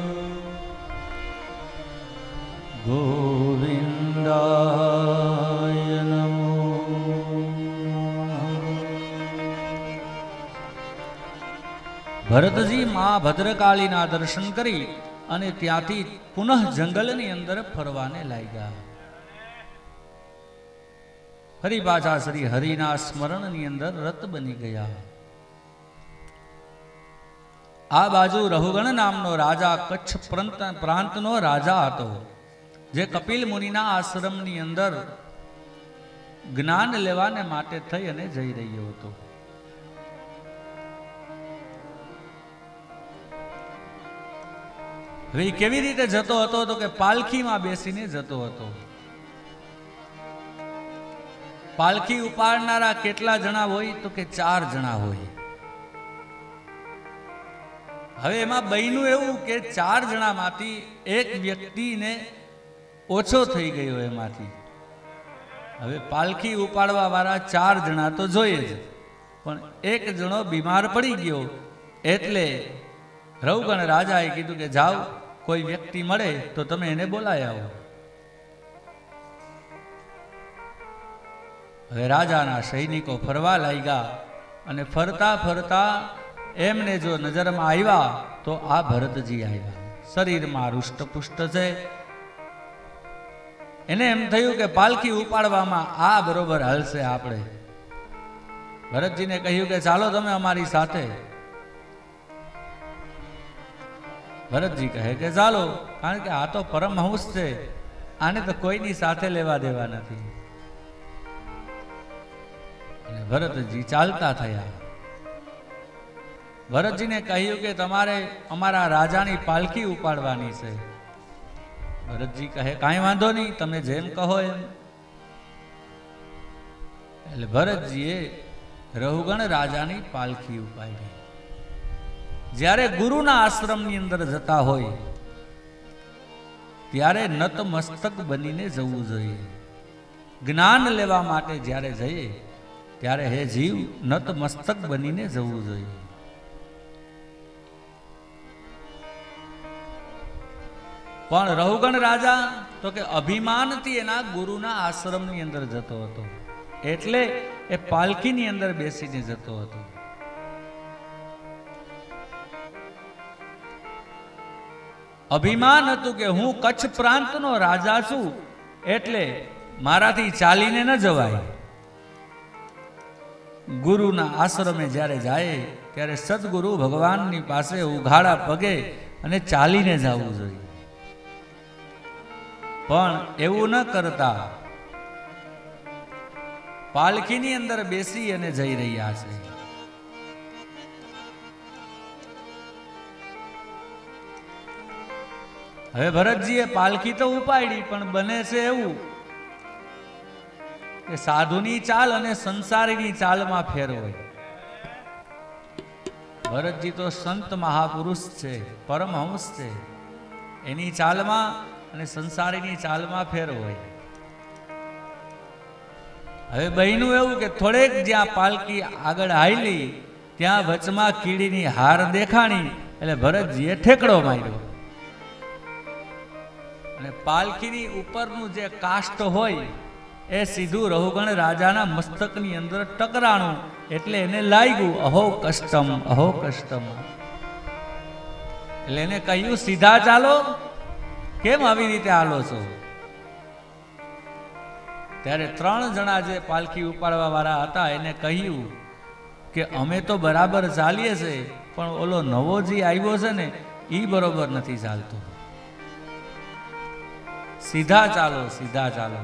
ગોવિંદાય નમો. ભરતજી માં ભદ્રકાળીના દર્શન કરી અને ત્યાંથી પુનઃ જંગલની અંદર ફરવાને લાગ્યા. ફરી પાછા શ્રી હરિના સ્મરણની અંદર રત બની ગયા. આ બાજુ રહુગણ નામનો રાજા કચ્છ પ્રાંતનો રાજા હતો, જે કપિલ મુનિના આશ્રમની અંદર જ્ઞાન લેવાને માટે થઈ અને જઈ રહ્યો હતો. હવે કેવી રીતે જતો હતો તો કે પાલખીમાં બેસીને જતો હતો. પાલખી ઉપાડનારા કેટલા જણા હોય તો કે 4 જણા હોય. હવે એમાં બન્યું એવું કે 4 જણામાંથી એક વ્યક્તિને ઓછો થઈ ગયો એમાંથી. હવે પાલખી ઉપાડવા વાળા 4 જણા તો જોઈએ જ, પણ એક જણો બીમાર પડી ગયો એટલે રવગણ રાજાએ કીધું કે જાઓ કોઈ વ્યક્તિ મળે તો તમે એને બોલાય આવો. હવે રાજાના સૈનિકો ફરવા લાગ્યા અને ફરતા ફરતા એમને જો નજરમાં આવ્યા તો આ ભરતજી આવ્યા. શરીરમાં રૂષ્ટપુષ્ટ છે. એને એમ થયું કે પાલખી ઉપાડવામાં આ બરોબર હાલશે આપણે. ભરતજીને કહ્યું કે ચાલો તમે અમારી સાથે. ભરતજી કહે કે ચાલો, કારણ કે આ તો પરમહંસ છે, આને તો કોઈની સાથે લેવા દેવા નથી. અને ભરતજી ચાલતા થયા. ભરતજીને કહ્યું કે તમારે અમારા રાજાની પાલખી ઉપાડવાની છે. ભરતજી કહે કાંઈ વાંધો નહીં, તમે જેમ કહો એમ. એટલે ભરતજીએ રઘુગણ રાજાની પાલખી ઉપાડી. જ્યારે ગુરુના આશ્રમની અંદર જતા હોય ત્યારે નતમસ્તક બનીને જવું જોઈએ. જ્ઞાન લેવા માટે જ્યારે જઈએ ત્યારે હે જીવ નતમસ્તક બનીને જવું જોઈએ. પણ રઘુગણ રાજા તો કે અભિમાનથી એના ગુરુના આશ્રમની અંદર જતો હતો, એટલે એ પાલખીની અંદર બેસીને જતો હતો. અભિમાન હતું કે હું કચ્છ પ્રાંતનો રાજા છું, એટલે મારાથી ચાલીને ન જવાય. ગુરુના આશ્રમે જ્યારે જાય ત્યારે સદગુરુ ભગવાનની પાસે ઉઘાડા પગે અને ચાલીને જવું જોઈએ. પણ એવું ન કરતા પાલખીની અંદર બેસી અને જઈ રહ્યા છે. હવે ભરતજીએ પાલખી તો ઉપાડી, પણ બને છે એવું કે સાધુની ચાલ અને સંસારીની ચાલમાં ફેર હોય. ભરતજી તો સંત મહાપુરુષ છે, પરમહંસ છે, એની ચાલમાં અને સંસારીની ચાલમાં ફેર હોય. હવે બન્યું એવું કે થોડેક જ્યાં પાલકી આગળ હાલી ત્યાં વચમાં કીડીની હાર દેખાણી, એટલે ભરતજીએ ઠેકડો માર્યો અને પાલખીની ઉપરનું જે કાષ્ટ હોય એ સીધું રઘુગણ રાજાના મસ્તકની અંદર ટકરાણું. એટલે એને લાગ્યું અહો કષ્ટમ, અહો કષ્ટમ. એટલે એને કહ્યું સીધા ચાલો, કેમ આવી રીતે હાલો છો? ત્યારે 3 જણા જે પાલખી ઉપાડવા વાળા હતા એને કહ્યું કે અમે તો બરાબર ચાલીએ છે, પણ ઓલો નવો જે આવ્યો છે ને એ બરોબર નથી ચાલતો. સીધા ચાલો, સીધા ચાલો.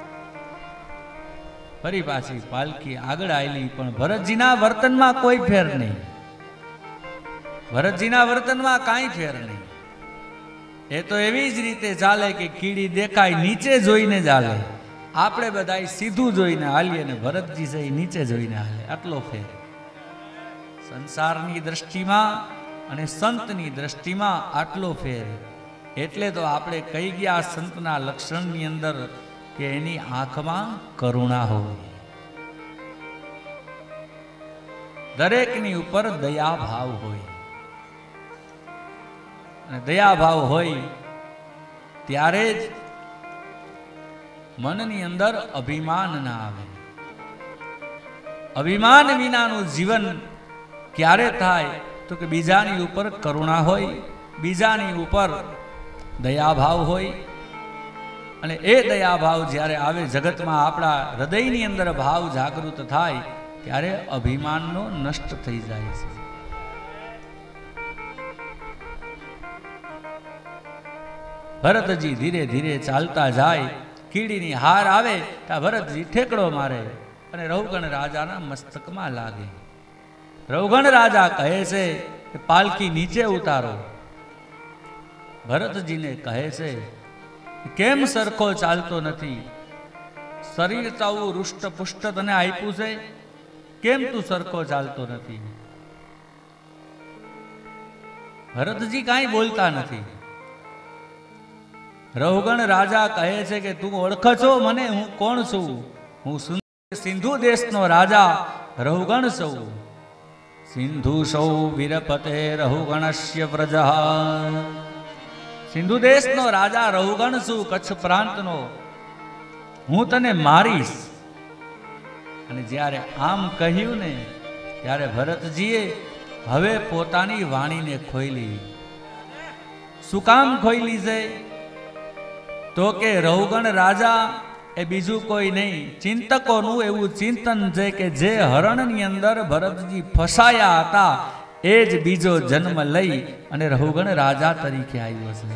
ફરી પાછી પાલખી આગળ આવેલી, પણ ભરતજીના વર્તનમાં કોઈ ફેર નહીં. ભરતજીના વર્તનમાં કાંઈ ફેર નહીં. એ તો એવી જ રીતે ચાલે કે કીડી દેખાય નીચે જોઈને જ હાલે. આપણે બધા સીધું જોઈને હાલીએ ને ભરતજી છે નીચે જોઈને હાલે, આટલો ફેર. સંસારની દ્રષ્ટિમાં અને સંતની દ્રષ્ટિમાં આટલો ફેર. એટલે તો આપણે કહી ગયા સંતના લક્ષણની અંદર કે એની આંખમાં કરુણા હોય, દરેકની ઉપર દયા ભાવ હોય. અને દયા ભાવ હોય ત્યારે જ મનની અંદર અભિમાન ના આવે. અભિમાન વિનાનું જીવન ક્યારે થાય તો કે બીજાની ઉપર કરુણા હોય, બીજાની ઉપર દયાભાવ હોય. અને એ દયાભાવ જ્યારે આવે જગતમાં, આપણા હૃદયની અંદર ભાવ જાગૃત થાય ત્યારે અભિમાનનો નષ્ટ થઈ જાય છે. ભરતજી ધીરે ધીરે ચાલતા જાય કીડીની હાર આવે ત્યાં ભરતજી ઠેકડો મારે અને રહુગણ રાજાના મસ્તકમાં લાગે. રહુગણ રાજા કહે છે કે પાલકી નીચે ઉતારો. ભરતજીને કહે છે કેમ સરખો ચાલતો નથી? શરીર તો આવું રૂષ્ટ પુષ્ટ તને આપ્યું છે, કેમ તું સરખો ચાલતો નથી? ભરતજી કાંઈ બોલતા નથી. રહુગણ રાજા કહે છે કે તું ઓળખ છો મને? હું કોણ છું? હું સિંધુ દેશનો રાજા રહુગણ છું. સિંધુ સૌ વીરપતે રહુગણસ્ય પ્રજા. સિંધુ દેશનો રાજા રહુગણ છું, કચ્છ પ્રાંતનો. હું તને મારીશ. અને જ્યારે આમ કહ્યું ને ત્યારે ભરતજીએ હવે પોતાની વાણીને ખોઈલી. શું કામ ખોઈલી છે? તો કે રહુગણ રાજા એ બીજું કોઈ નહીં, ચિંતકોનું એવું ચિંતન છે કે જે હરણની અંદર ભરતજી ફસાયા હતા એ જ બીજો જન્મ લઈ અને રહુગણ રાજા તરીકે આવ્યો છે.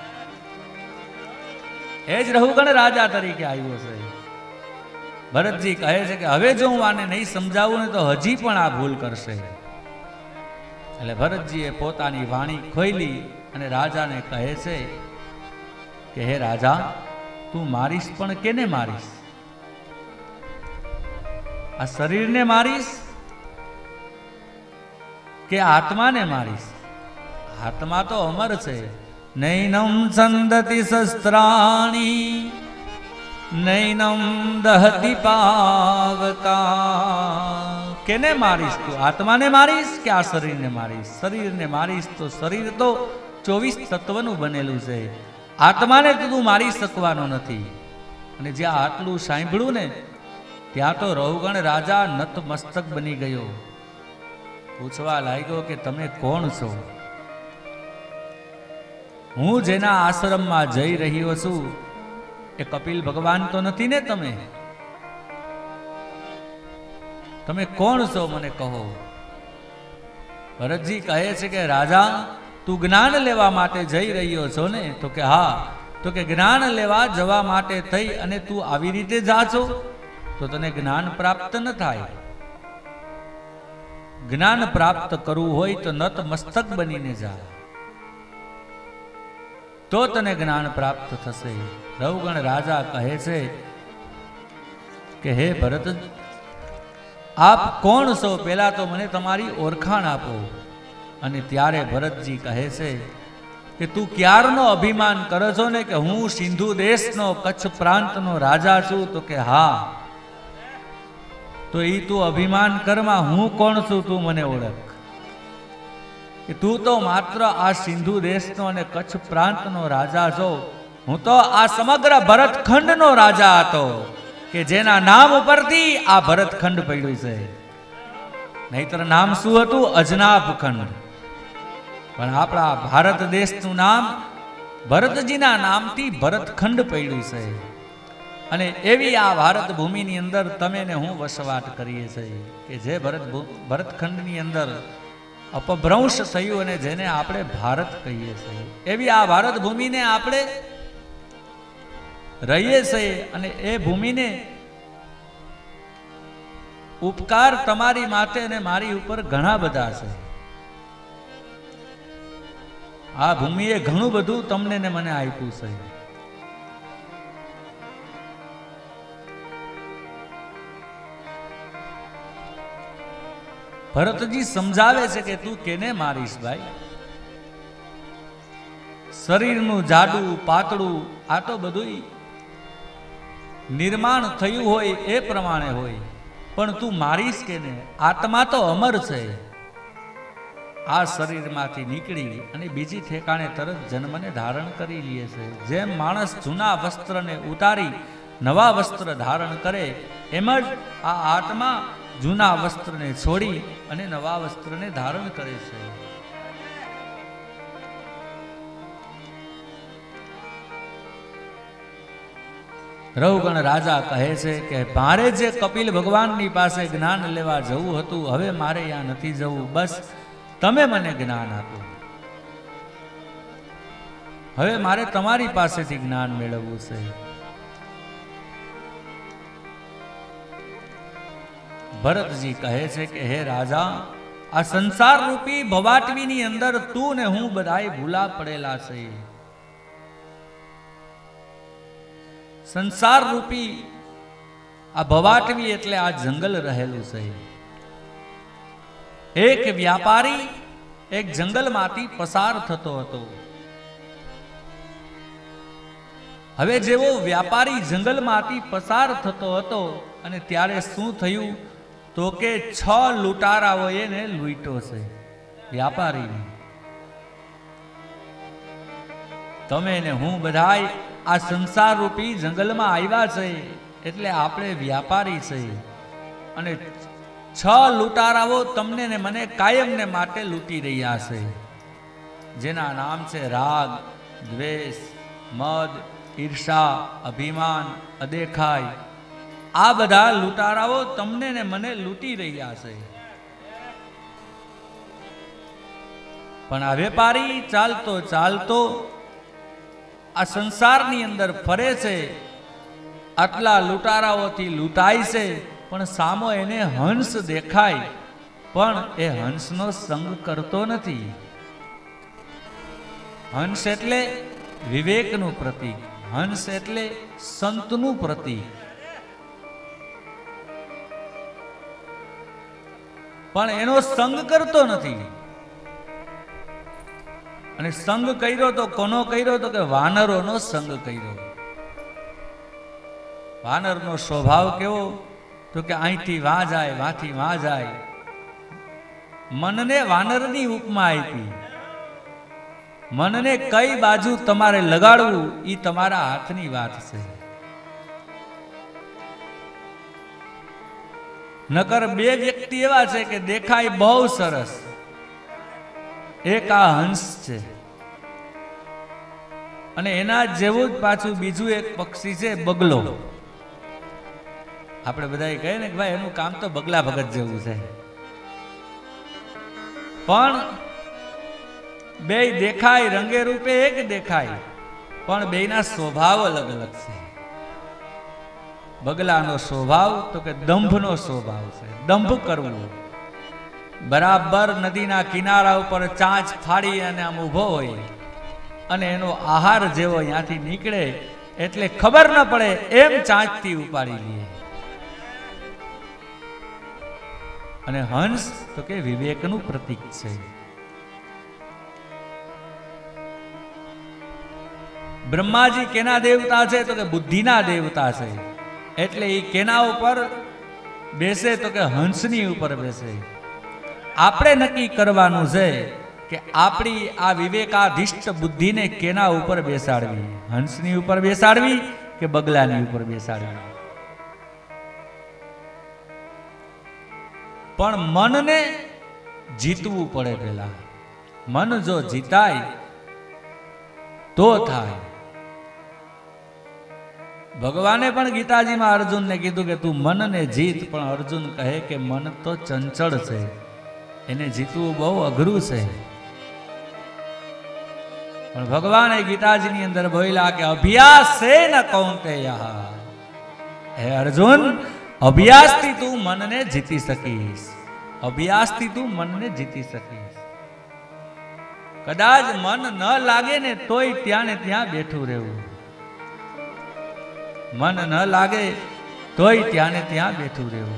એ જ રહુગણ રાજા તરીકે આવ્યો છે. ભરતજી કહે છે કે હવે જો હું આને નહીં સમજાવું ને તો હજી પણ આ ભૂલ કરશે. એટલે ભરતજીએ પોતાની વાણી ખોઈલી અને રાજાને કહે છે કે હે રાજા, તું મારીશ પણ કેને મારીશ? આ શરીરને મારીશ કે આત્માને મારીશ? આત્મા તો અમર છે. નૈનમ સંદતિ શસ્ત્રાણી નૈનમ દહતિ પાવકા. કેને મારીશ તું? આત્માને મારીશ કે આ શરીરને મારીશ? શરીરને મારીશ તો શરીર તો 24 તત્વનું બનેલું છે. આત્માને તો તું મારી શકવાનો નથી. અને જ્યાં આટલું સાંભળ્યું ને ત્યાં તો રહુગણ રાજા નતમસ્તક બની ગયો. પૂછવા લાગ્યો કે તમે કોણ છો? હું જેના આશ્રમમાં જઈ રહ્યો છું એ કપિલ ભગવાન તો નથી ને? તમે કોણ છો મને કહો. ભરતજી કહે છે કે રાજા, તું જ્ઞાન લેવા માટે જઈ રહ્યો છો ને? તો કે હા. તો કે જ્ઞાન લેવા જવા માટે થઈ અને તું આવી રીતે જા છો તો તને જ્ઞાન પ્રાપ્ત ન થાય. જ્ઞાન પ્રાપ્ત કરવું હોય તો નતમસ્તક બનીને જા, તો તને જ્ઞાન પ્રાપ્ત થશે. રહુગણ રાજા કહે છે કે હે ભરત, આપ કોણ છો? પહેલા તો મને તમારી ઓળખાણ આપો. અને ત્યારે ભરતજી કહે છે કે તું ક્યારનો અભિમાન કરો છો ને કે હું સિંધુ દેશનો કચ્છ પ્રાંતનો રાજા છું? તો કે હા. તો ઈ તું અભિમાન કરમાં, હું કોણ છું તું મને ઓળખ. કે તું તો માત્ર આ સિંધુ દેશનો અને કચ્છ પ્રાંતનો રાજા છો. હું તો આ સમગ્ર ભરતખંડનો રાજા હતો કે જેના નામ ઉપરથી આ ભરતખંડ પડ્યું છે. નહીતર નામ શું હતું? અજનાભ ખંડ. પણ આપણા ભારત દેશનું નામ ભરતજીના નામથી ભરતખંડ પડ્યું છે. અને એવી આ ભારત ભૂમિની અંદર તમે ને હું વસવાટ કરીએ છીએ કે જે ભરતખંડની અંદર અપભ્રંશ થયું અને જેને આપણે ભારત કહીએ છીએ. એવી આ ભારત ભૂમિને આપણે રહીએ છીએ. અને એ ભૂમિને ઉપકાર તમારી માટે અને મારી ઉપર ઘણા બધા છે. આ ભૂમિએ ઘણું બધું તમને ને મને આપ્યું છે. ભરતજી સમજાવે છે કે તું કેને મારીશ ભાઈ? શરીરનું જાડું પાતળું આ તો બધું નિર્માણ થયું હોય એ પ્રમાણે હોય, પણ તું મારીશ કેને? આત્મા તો અમર છે. આ શરીરમાંથી નીકળી અને બીજી ઠેકાણે તરત જન્મને ધારણ કરી લે છે. જેમ માણસ જૂના વસ્ત્રને ઉતારી નવા વસ્ત્ર ધારણ કરે એમ જ આ આત્મા જૂના વસ્ત્રને છોડી અને નવા વસ્ત્રને ધારણ કરે છે. રહુગણ રાજા કહે છે કે મારે જે કપિલ ભગવાનની પાસે જ્ઞાન લેવા જવું હતું, હવે મારે ત્યાં નથી જવું. બસ તમે મને જ્ઞાન આપો. હવે મારે તમારી પાસેથી જ્ઞાન મેળવવું છે. ભરતજી કહે છે કે હે રાજા, આ સંસાર રૂપી ભવાટવીની અંદર તું ને હું બધાય ભૂલા પડેલા છે. સંસાર રૂપી આ ભવાટવી એટલે આ જંગલ રહેલું છે. એક વ્યાપારી એક જંગલમાંથી પસાર થતો હતો. હવે જેવો વ્યાપારી જંગલમાંથી પસાર થતો હતો અને ત્યારે શું થયું તો કે 6 લૂંટારાઓએ એને લૂંટ્યો છે વ્યાપારીને. તમે ને હું બધાય આ સંસાર રૂપી જંગલમાં આવ્યા છે એટલે આપણે વ્યાપારી છે અને 6 લૂંટારાઓ તમને ને મને કાયમને માટે લૂંટી રહ્યા છે, જેના નામ છે રાગ, દ્વેષ, મદ, ઈર્ષા, અભિમાન, અદેખાઈ. આ બધા લૂંટારાઓ તમને ને મને લૂંટી રહ્યા છે. પણ આ વેપારી ચાલતો ચાલતો આ સંસારની અંદર ફરે છે, આટલા લૂંટારાઓથી લૂંટાય છે, પણ સામો એને હંસ દેખાય પણ એ હંસનો સંગ કરતો નથી. હંસ એટલે વિવેકનું પ્રતીક, હંસ એટલે સંતનું પ્રતીક. પણ એનો સંગ કરતો નથી. અને સંગ કર્યો તો કોનો કર્યો તો કે વાનરોનો સંગ કર્યો. વાનરનો સ્વભાવ કેવો તો કે અહીંથી વાં જાય, વાંથી વાં જાય. મનને વાનરની ઉપમા આપી. મનને કઈ બાજુ તમારે લગાડવું એ તમારા હાથની વાત છે. નકર 2 વ્યક્તિ એવા છે કે દેખાય બહુ સરસ, એક આ હંસ છે અને એના જેવું જ પાછું બીજું એક પક્ષી છે બગલો. આપણે બધા કહે ને કે ભાઈ એનું કામ તો બગલા ભગત જેવું છે, પણ બે દેખાય રંગે રૂપે એક દેખાય પણ બેના સ્વભાવ અલગ અલગ છે. બગલાનો સ્વભાવ તો કે દંભનો સ્વભાવ છે, દંભ કરવું. બરાબર નદીના કિનારા ઉપર ચાંચ ફાડી અને આમ ઊભો હોય અને એનો આહાર જેવો અહીંયાથી નીકળે એટલે ખબર ન પડે એમ ચાંચથી ઉપાડી લે. અને હંસ તો કે વિવેકનું પ્રતીક છે. બ્રહ્માજી કેના દેવતા છે તો કે બુદ્ધિના દેવતા છે. એટલે એ કેના ઉપર બેસે તો કે હંસની ઉપર બેસે. આપણે નક્કી કરવાનું છે કે આપણી આ વિવેકાધિષ્ઠ બુદ્ધિને કેના ઉપર બેસાડવી, હંસની ઉપર બેસાડવી કે બગલાની ઉપર બેસાડવી. પણ મનને જીતવું પડે. પેલા મન જો જીતાય તો થાય. ભગવાને પણ ગીતાજીમાં અર્જુનને કીધું કે તું મનને જીત, પણ અર્જુન કહે કે મન તો ચંચળ છે, એને જીતવું બહુ અઘરું છે. પણ ભગવાને ગીતાજીની અંદર બોલ્યા કે અભ્યાસેન કૌંતેય, હે અર્જુન અભ્યાસથી તું મનને જીતી શકીશ, અભ્યાસથી તું મનને જીતી શકીશ. કદાચ મન ન લાગે ને તોય ત્યાં ને ત્યાં બેઠું રહેવું, મન ન લાગે તોય ત્યાં ને ત્યાં બેઠું રહેવું.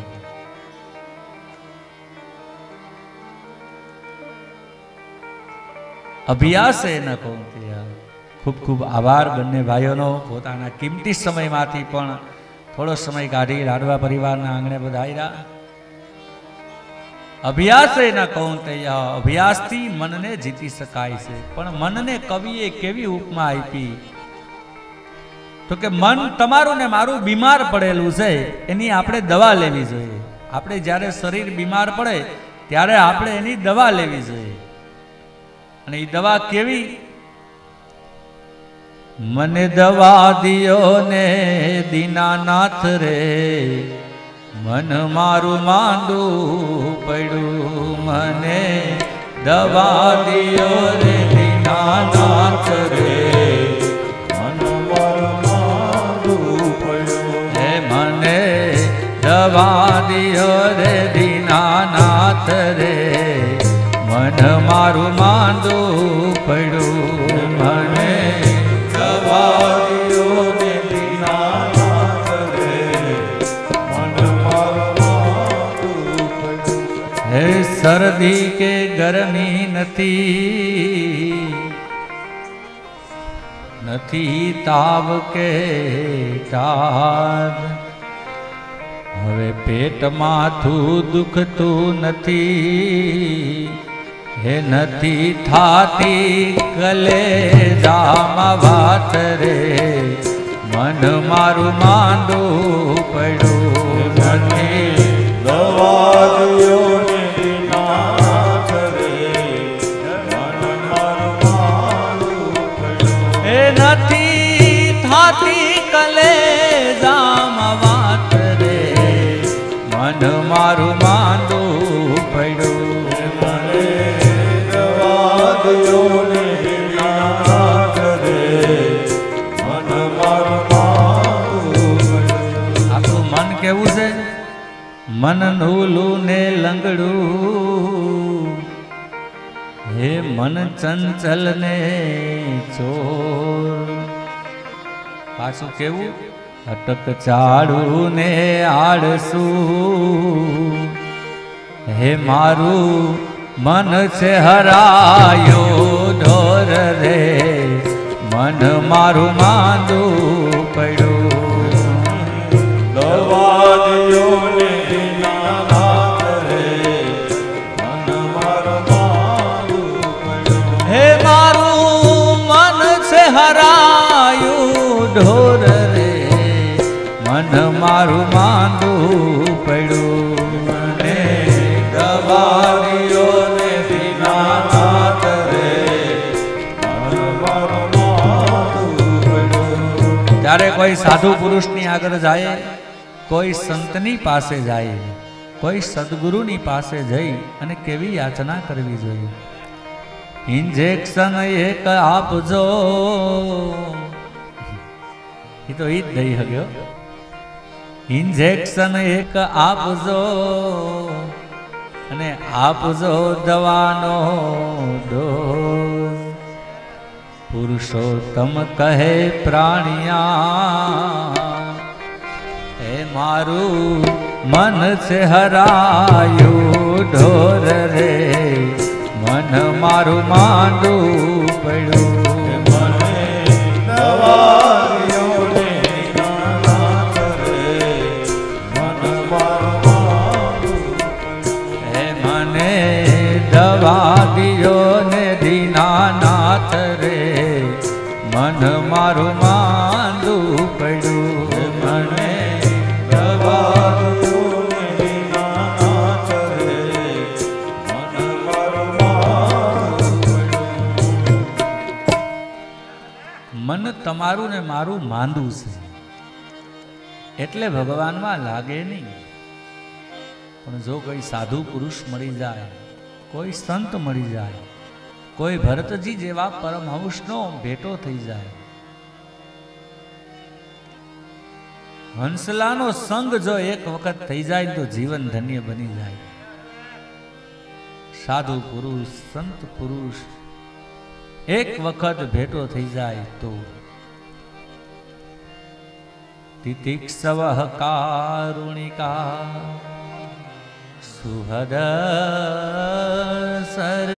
અભ્યાસ એ ન કૌંતેય. ખૂબ ખૂબ આભાર બંને ભાઈઓનો. પોતાના કિંમતી સમયમાંથી પણ થોડો સમય કાઢી લાડવા પરિવારના આંગણે પધાર્યા. અભ્યાસ એ ન કૌંતેય, અભ્યાસથી મનને જીતી શકાય છે. પણ મનને કવિએ કેવી ઉપમા આપી તો કે મન તમારું ને મારું બીમાર પડેલું છે, એની આપણે દવા લેવી જોઈએ. આપણે જ્યારે શરીર બીમાર પડે ત્યારે આપણે એની દવા લેવી જોઈએ. અને એ દવા કેવી? મને દવા દિયો ને દીનાનાથ રે, મન મારું માંદું પડ્યું, મને દવા દિયો રે દીનાનાથ રે, મન મારું માંદું પડ્યું, હે મને દવા દિયો રે દીનાનાથ રે મન મારું માંદું પડ્યું મને દવા દિયો ને દીનાનાથ રે મન મારું માંદું પડ્યું. હે શરદી કે ગરમી નથી નથી તાવ કે તાપ હવે પેટ માથું દુખતું નથી હે નથી થાતી કલેજામાં વાત રે મન મારું માંદું પડ્યું નથી દવા દિયો ને દીનાનાથ રે મન મારું માંદું પડ્યું. એ નથી થાતી કલેજામાં વાત રે મન મારું માંદું પડ્યું મને દવા દિયો ને દીનાનાથ રે મન મારું માંદું પડ્યું. આપણું મન કેવું છે મન નૂલું ને લંગડું હે મન ચંચલ ને ચોર પાછું કેવું અટક ચાડું ને આળસું હે મારું મન છે હરાયું ઢોર રે મન મારું માંદું પડ્યું દવા દિયો ને દીનાનાથ રે મન મારું માંદું પડ્યું. હે મારું મન છે હરાયું ઢોર રે મન મારું માંદું પડ્યું મને દવા દિયો ને દીનાનાથ રે મન મારું માંદું પડ્યું. ત્યારે કોઈ સાધુ પુરુષની આગળ જાય કોઈ સંતની પાસે જાય કોઈ સદગુરુની પાસે જઈ અને કેવી યાચના કરવી જોઈએ ઇન્જેક્શન એક આપજો એ તો ઈ જ દઈ હગ્યો ઇન્જેક્શન એક આપજો અને આપજો દવાનો ડોઝ પુરુષોત્તમ કહે પ્રાણિયા હે મારું મન છે હરાયું ઢોર રે મન મારું માંદું પડ્યું મને દવા દિયો ને દીનાનાથ રે મન મારું માંદું પડ્યું. હે મને દવા દિયો ને દીનાનાથ રે મન મારું માંદું પડ્યું મને દવા દિયો ને દીનાનાથ રે મન મારું માંદું પડ્યું. મન તમારું ને મારું માંદું છે એટલે ભગવાનમાં લાગે નહીં પણ જો કોઈ સાધુ પુરુષ મળી જાય કોઈ સંત મળી જાય કોઈ ભરતજી જેવા પરમહંસનો ભેટો થઈ જાય હંસલાનો સંગ જો એક વખત થઈ જાય તો જીવન ધન્ય બની જાય સાધુ પુરુષ સંત પુરુષ એક વખત ભેટો થઈ જાય તો તિતિક્ષવ કારુણિકા સુહદ સર